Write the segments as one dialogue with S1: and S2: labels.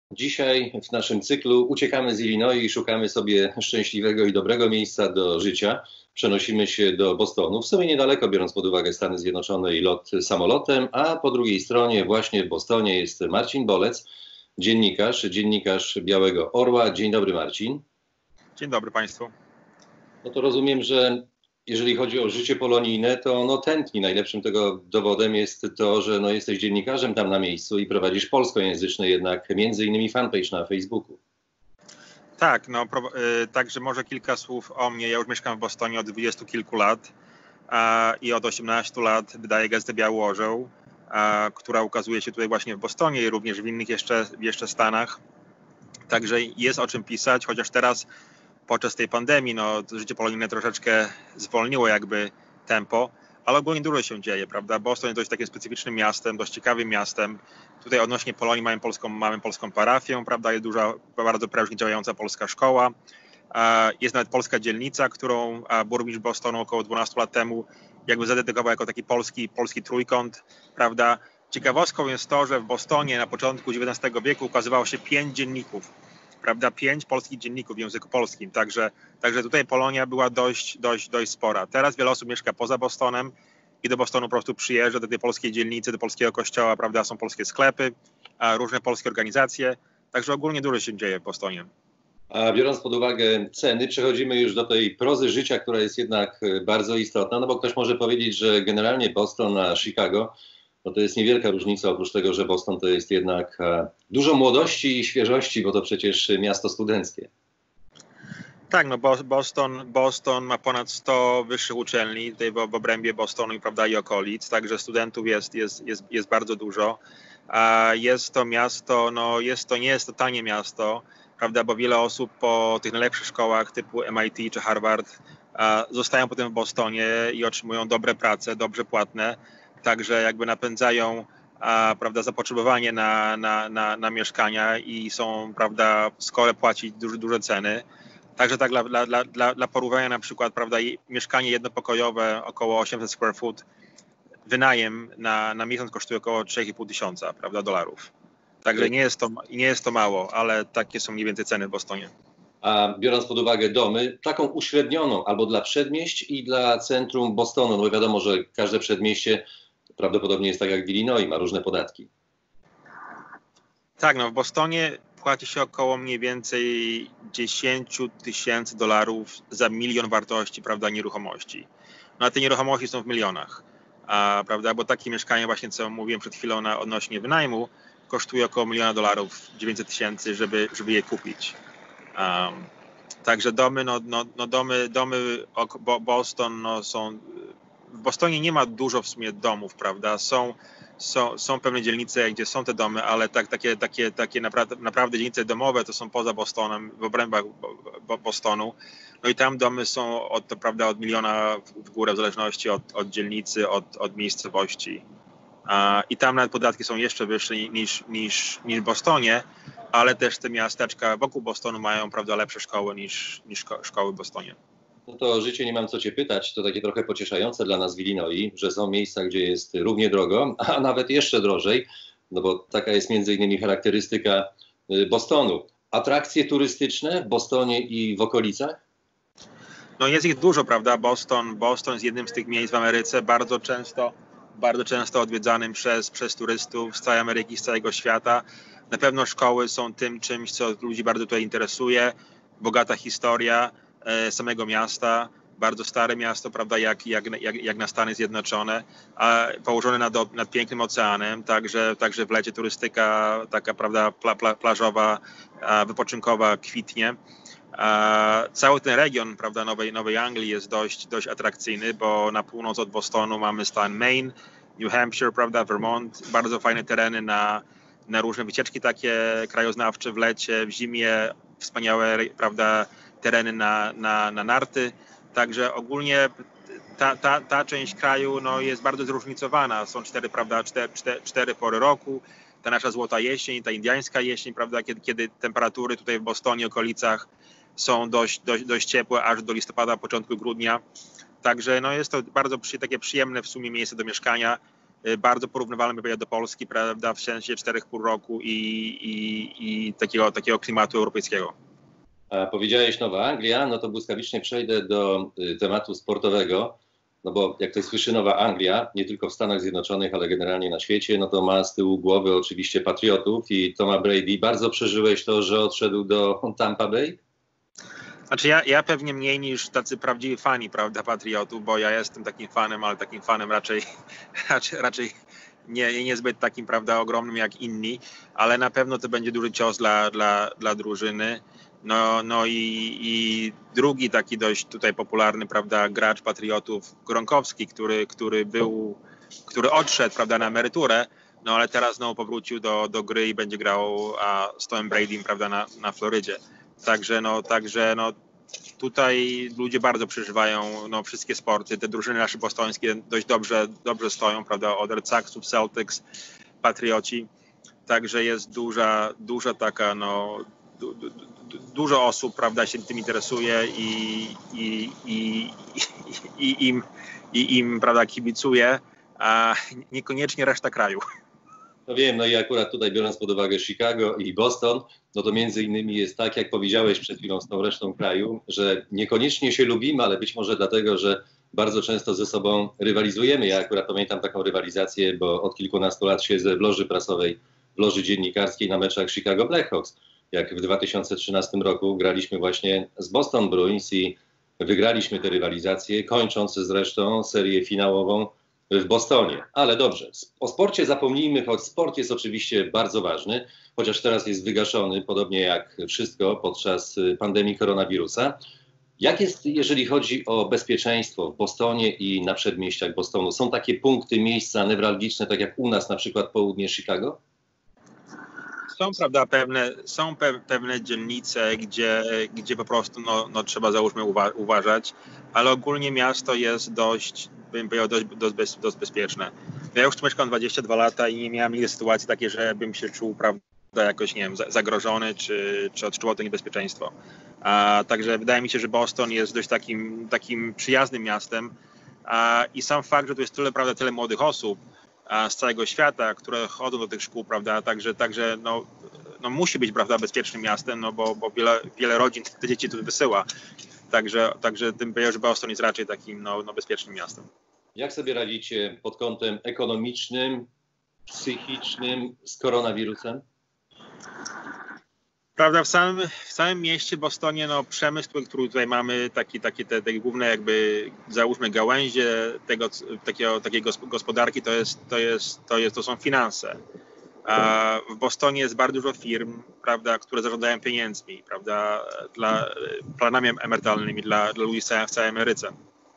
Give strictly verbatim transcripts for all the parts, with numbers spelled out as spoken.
S1: Dzisiaj w naszym cyklu uciekamy z Illinois i szukamy sobie szczęśliwego i dobrego miejsca do życia. Przenosimy się do Bostonu, w sumie niedaleko, biorąc pod uwagę Stany Zjednoczone i lot samolotem, a po drugiej stronie właśnie w Bostonie jest Marcin Bolec, dziennikarz, dziennikarz Białego Orła. Dzień dobry, Marcin.
S2: Dzień dobry Państwu.
S1: No to rozumiem, że jeżeli chodzi o życie polonijne, to no tętni. Najlepszym tego dowodem jest to, że no jesteś dziennikarzem tam na miejscu i prowadzisz polskojęzyczny jednak między innymi fanpage na Facebooku.
S2: Tak, no y, także może kilka słów o mnie. Ja już mieszkam w Bostonie od dwudziestu kilku lat a, i od osiemnastu lat wydaję gazetę Biały Orzeł, a, która ukazuje się tutaj właśnie w Bostonie i również w innych jeszcze, jeszcze stanach. Także jest o czym pisać, chociaż teraz podczas tej pandemii no, to życie polonijne troszeczkę zwolniło jakby tempo, ale ogólnie dużo się dzieje, prawda? Boston jest dość takim specyficznym miastem, dość ciekawym miastem. Tutaj odnośnie Polonii mamy polską, mamy polską parafię, prawda? Jest duża, bardzo prężnie działająca polska szkoła. Jest nawet polska dzielnica, którą burmistrz Bostonu około dwunastu lat temu jakby zadedykował jako taki polski, polski trójkąt, prawda? Ciekawostką jest to, że w Bostonie na początku dziewiętnastego wieku ukazywało się pięć dzienników, prawda, pięć polskich dzienników w języku polskim, także, także tutaj Polonia była dość, dość, dość spora. Teraz wiele osób mieszka poza Bostonem i do Bostonu po prostu przyjeżdża, do tej polskiej dzielnicy, do polskiego kościoła, prawda, są polskie sklepy, różne polskie organizacje, także ogólnie dużo się dzieje w Bostonie.
S1: A biorąc pod uwagę ceny, przechodzimy już do tej prozy życia, która jest jednak bardzo istotna, no bo ktoś może powiedzieć, że generalnie Boston a Chicago no to jest niewielka różnica, oprócz tego, że Boston to jest jednak e, dużo młodości i świeżości, bo to przecież miasto studenckie.
S2: Tak, no Boston, Boston ma ponad sto wyższych uczelni tutaj w, w obrębie Bostonu i, prawda, i okolic, także studentów jest, jest, jest, jest bardzo dużo. A jest to miasto, no jest to, nie jest to tanie miasto, prawda, bo wiele osób po tych najlepszych szkołach typu M I T czy Harvard a, zostają potem w Bostonie i otrzymują dobre prace, dobrze płatne. Także jakby napędzają a, prawda, zapotrzebowanie na, na, na, na mieszkania i są, prawda, skore płacić duże, duże ceny. Także tak dla, dla, dla, dla porównania na przykład, prawda, mieszkanie jednopokojowe około osiemset square foot, wynajem na, na miesiąc kosztuje około trzy i pół tysiąca, prawda, dolarów. Także nie jest, to, nie jest to mało, ale takie są mniej więcej ceny w Bostonie.
S1: A biorąc pod uwagę domy, taką uśrednioną albo dla przedmieść i dla centrum Bostonu, no bo wiadomo, że każde przedmieście prawdopodobnie jest tak jak w Illinois, ma różne podatki.
S2: Tak, no w Bostonie płaci się około mniej więcej dziesięć tysięcy dolarów za milion wartości, prawda, nieruchomości. No a te nieruchomości są w milionach, a, prawda, bo takie mieszkanie właśnie, co mówiłem przed chwilą na odnośnie wynajmu, kosztuje około miliona dolarów, dziewięćset tysięcy, żeby, żeby je kupić. Um, także domy, no, no, no domy, domy Boston no, są... W Bostonie nie ma dużo w sumie domów, prawda? Są, są, są pewne dzielnice, gdzie są te domy, ale tak, takie, takie, takie naprawdę, naprawdę dzielnice domowe to są poza Bostonem, w obrębach Bostonu. No i tam domy są od, to, prawda, od miliona w górę, w zależności od, od dzielnicy, od, od miejscowości. A, I tam nawet podatki są jeszcze wyższe niż, niż, niż w Bostonie, ale też te miasteczka wokół Bostonu mają, prawda, lepsze szkoły niż, niż szkoły w Bostonie.
S1: No to życie nie mam co cię pytać, to takie trochę pocieszające dla nas w Illinois, że są miejsca, gdzie jest równie drogo, a nawet jeszcze drożej, no bo taka jest między innymi charakterystyka Bostonu. Atrakcje turystyczne w Bostonie i w okolicach?
S2: No jest ich dużo, prawda? Boston, Boston jest jednym z tych miejsc w Ameryce bardzo często, bardzo często odwiedzanym przez, przez turystów z całej Ameryki, z całego świata. Na pewno szkoły są tym czymś, co ludzi bardzo tutaj interesuje. Bogata historia samego miasta, bardzo stare miasto, prawda, jak, jak, jak, jak na Stany Zjednoczone, a położone nad, nad pięknym oceanem, także, także w lecie turystyka taka, prawda, pla, pla, plażowa, wypoczynkowa kwitnie. A cały ten region, prawda, Nowej, Nowej Anglii jest dość, dość atrakcyjny, bo na północ od Bostonu mamy stan Maine, New Hampshire, prawda, Vermont, bardzo fajne tereny na, na różne wycieczki takie krajoznawcze w lecie, w zimie, wspaniałe, prawda, tereny na, na, na narty, także ogólnie ta, ta, ta część kraju no, jest bardzo zróżnicowana. Są cztery, prawda, cztery, cztery, cztery pory roku, ta nasza złota jesień, ta indiańska jesień, prawda, kiedy, kiedy temperatury tutaj w Bostonie, okolicach są dość, dość, dość ciepłe, aż do listopada, początku grudnia. Także no, jest to bardzo przy, takie przyjemne w sumie miejsce do mieszkania. bardzo porównywalny do Polski, prawda, w sensie czterech pół roku i, i, i takiego, takiego klimatu europejskiego.
S1: A powiedziałeś Nowa Anglia, no to błyskawicznie przejdę do y, tematu sportowego, no bo jak ktoś słyszy Nowa Anglia, nie tylko w Stanach Zjednoczonych, ale generalnie na świecie, no to ma z tyłu głowy oczywiście patriotów i Toma Brady. Bardzo przeżyłeś to, że odszedł do Tampa Bay?
S2: Znaczy ja, ja pewnie mniej niż tacy prawdziwi fani, prawda, patriotów, bo ja jestem takim fanem, ale takim fanem raczej, raczej, raczej nie, niezbyt takim, prawda, ogromnym jak inni, ale na pewno to będzie duży cios dla, dla, dla drużyny. No, no i, i drugi taki dość tutaj popularny, prawda, gracz patriotów, Gronkowski, który, który był, który odszedł, prawda, na emeryturę, no ale teraz znowu powrócił do, do gry i będzie grał a, z Tomem Bradym, prawda, na, na Florydzie. Także no, także no tutaj ludzie bardzo przeżywają no, wszystkie sporty. Te drużyny nasze bostońskie dość dobrze, dobrze stoją, prawda, od Red Soxów, Celtics, Patrioci. Także jest duża, duża taka, no, du, du, du, dużo osób, prawda, się tym interesuje i, i, i, i, i, im, i im, prawda, kibicuje, a niekoniecznie reszta kraju.
S1: No wiem, no i akurat tutaj biorąc pod uwagę Chicago i Boston, no to między innymi jest tak, jak powiedziałeś przed chwilą z tą resztą kraju, że niekoniecznie się lubimy, ale być może dlatego, że bardzo często ze sobą rywalizujemy. Ja akurat pamiętam taką rywalizację, bo od kilkunastu lat siedzę w loży prasowej, w loży dziennikarskiej na meczach Chicago Blackhawks. Jak w dwa tysiące trzynastym roku graliśmy właśnie z Boston Bruins i wygraliśmy tę rywalizację, kończąc zresztą serię finałową w Bostonie. Ale dobrze, o sporcie zapomnijmy, choć sport jest oczywiście bardzo ważny, chociaż teraz jest wygaszony, podobnie jak wszystko podczas pandemii koronawirusa. Jak jest, jeżeli chodzi o bezpieczeństwo w Bostonie i na przedmieściach Bostonu? Są takie punkty, miejsca newralgiczne, tak jak u nas, na przykład południe Chicago?
S2: Są, prawda, pewne, są pe, pewne dzielnice, gdzie, gdzie po prostu no, no, trzeba, załóżmy, uwa uważać, ale ogólnie miasto jest dość, bym powiedział, dość, dość, dość bezpieczne. Ja już tu mieszkam dwadzieścia dwa lata i nie miałem nigdy sytuacji takiej, że bym się czuł, prawda, jakoś, nie wiem, zagrożony, czy, czy odczuwał to niebezpieczeństwo. A, także wydaje mi się, że Boston jest dość takim, takim przyjaznym miastem a, i sam fakt, że tu jest tyle, prawda, tyle młodych osób z całego świata, które chodzą do tych szkół, prawda, także, także no, no musi być, prawda, bezpiecznym miastem, no bo, bo wiele, wiele rodzin te dzieci tu wysyła, także, także tym że Boston jest raczej takim no, no bezpiecznym miastem.
S1: Jak sobie radzicie pod kątem ekonomicznym, psychicznym z koronawirusem?
S2: Prawda, w samym, w samym mieście Bostonie, no przemysł, który tutaj mamy, taki, takie te, te główne jakby, załóżmy, gałęzie tego, takiego, takiej gospodarki, to jest, to jest, to jest, to są finanse. A w Bostonie jest bardzo dużo firm, prawda, które zarządzają pieniędzmi, prawda, dla, planami emerytalnymi dla, dla ludzi w całej Ameryce.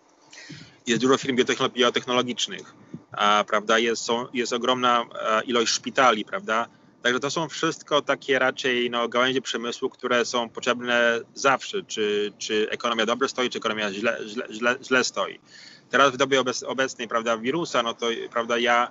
S2: Jest dużo firm biotechnologicznych, a, prawda, jest, są, jest ogromna ilość szpitali, prawda. Także to są wszystko takie raczej no, gałęzie przemysłu, które są potrzebne zawsze, czy, czy ekonomia dobrze stoi, czy ekonomia źle, źle, źle, źle stoi. Teraz w dobie obec, obecnej, prawda, wirusa, no to prawda, ja,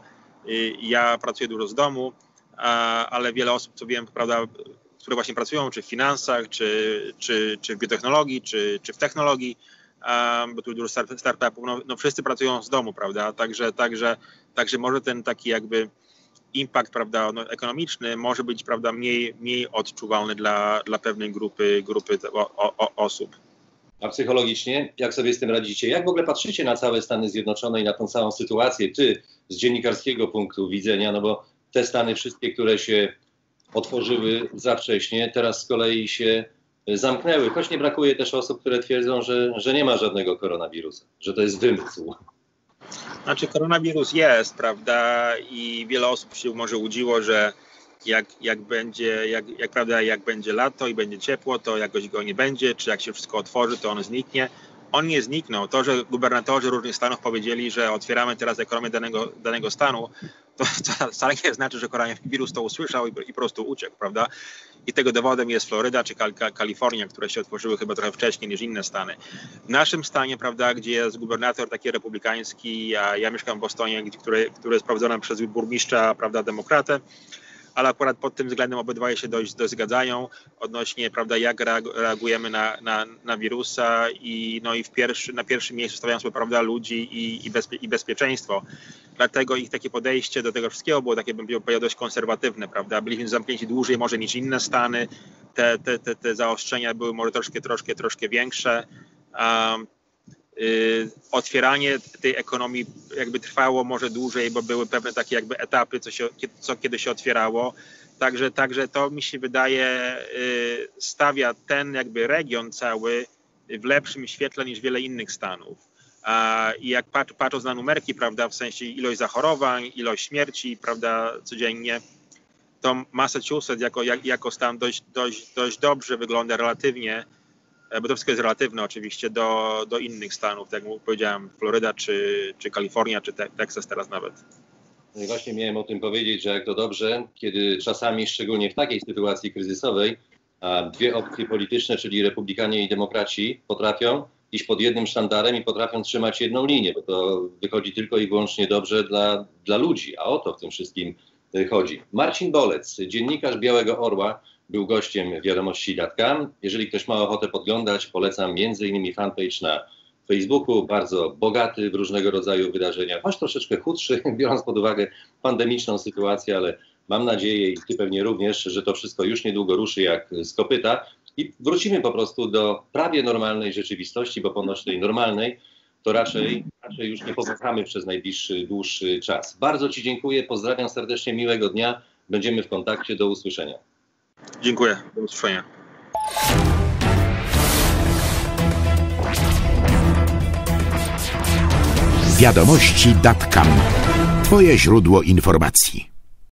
S2: ja pracuję dużo z domu, a, ale wiele osób, co wiem, prawda, które właśnie pracują, czy w finansach, czy, czy, czy w biotechnologii, czy, czy w technologii, um, bo tu dużo startupów, no, no wszyscy pracują z domu, prawda, także, także, także może ten taki jakby impact, prawda, no, ekonomiczny może być, prawda, mniej, mniej odczuwalny dla, dla pewnej grupy, grupy o, o, osób.
S1: A psychologicznie, jak sobie z tym radzicie? Jak w ogóle patrzycie na całe Stany Zjednoczone i na tą całą sytuację, ty z dziennikarskiego punktu widzenia, no bo te Stany wszystkie, które się otworzyły za wcześnie, teraz z kolei się zamknęły, choć nie brakuje też osób, które twierdzą, że, że nie ma żadnego koronawirusa, że to jest wymysł.
S2: Znaczy koronawirus jest, prawda, i wiele osób się może łudziło, że jak, jak będzie, jak, jak, prawda, jak będzie lato i będzie ciepło, to jakoś go nie będzie, czy jak się wszystko otworzy, to on zniknie. On nie zniknął. To, że gubernatorzy różnych stanów powiedzieli, że otwieramy teraz ekonomię danego, danego stanu, to, to wcale nie znaczy, że koronawirus to usłyszał i, i po prostu uciekł, prawda? I tego dowodem jest Floryda czy Kal Kalifornia, które się otworzyły chyba trochę wcześniej niż inne stany. W naszym stanie, prawda, gdzie jest gubernator taki republikański, a ja mieszkam w Bostonie, który, który jest prowadzony przez burmistrza, prawda, demokratę, ale akurat pod tym względem obydwoje się dość, dość zgadzają odnośnie, prawda, jak reagujemy na, na, na wirusa i, no i w pierwszy, na pierwszym miejscu stawiają sobie, prawda, ludzi i, i, bezpie, i bezpieczeństwo. dlatego ich takie podejście do tego wszystkiego było takie, bym powiedział, dość konserwatywne, prawda? Byliśmy zamknięci dłużej może niż inne stany, te, te, te, te zaostrzenia były może troszkę, troszkę, troszkę większe. Um, y, otwieranie tej ekonomii jakby trwało może dłużej, bo były pewne takie jakby etapy, co, się, co kiedy się otwierało. Także, także to mi się wydaje y, stawia ten jakby region cały w lepszym świetle niż wiele innych stanów. I jak pat, patrząc na numerki, prawda, w sensie ilość zachorowań, ilość śmierci, prawda, codziennie, to Massachusetts jako, jak, jako stan dość, dość, dość dobrze wygląda relatywnie, bo to wszystko jest relatywne oczywiście, do, do innych stanów, tak jak powiedziałem, Floryda, czy, czy Kalifornia, czy te, Teksas teraz nawet.
S1: No i właśnie miałem o tym powiedzieć, że jak to dobrze, kiedy czasami, szczególnie w takiej sytuacji kryzysowej, a dwie opcje polityczne, czyli republikanie i demokraci, potrafią iść pod jednym sztandarem i potrafią trzymać jedną linię, bo to wychodzi tylko i wyłącznie dobrze dla, dla ludzi, a o to w tym wszystkim chodzi. Marcin Bolec, dziennikarz Białego Orła, był gościem wiadomości kropka com. Jeżeli ktoś ma ochotę podglądać, polecam między innymi fanpage na Facebooku, bardzo bogaty w różnego rodzaju wydarzeniach, choć troszeczkę chudszy, biorąc pod uwagę pandemiczną sytuację, ale mam nadzieję i ty pewnie również, że to wszystko już niedługo ruszy jak z kopyta i wrócimy po prostu do prawie normalnej rzeczywistości, bo ponoć tej normalnej to raczej, raczej już nie powracamy przez najbliższy, dłuższy czas. Bardzo ci dziękuję, pozdrawiam serdecznie, miłego dnia, będziemy w kontakcie, do usłyszenia.
S2: Dziękuję, do usłyszenia.
S3: wiadomości kropka com. Twoje źródło informacji.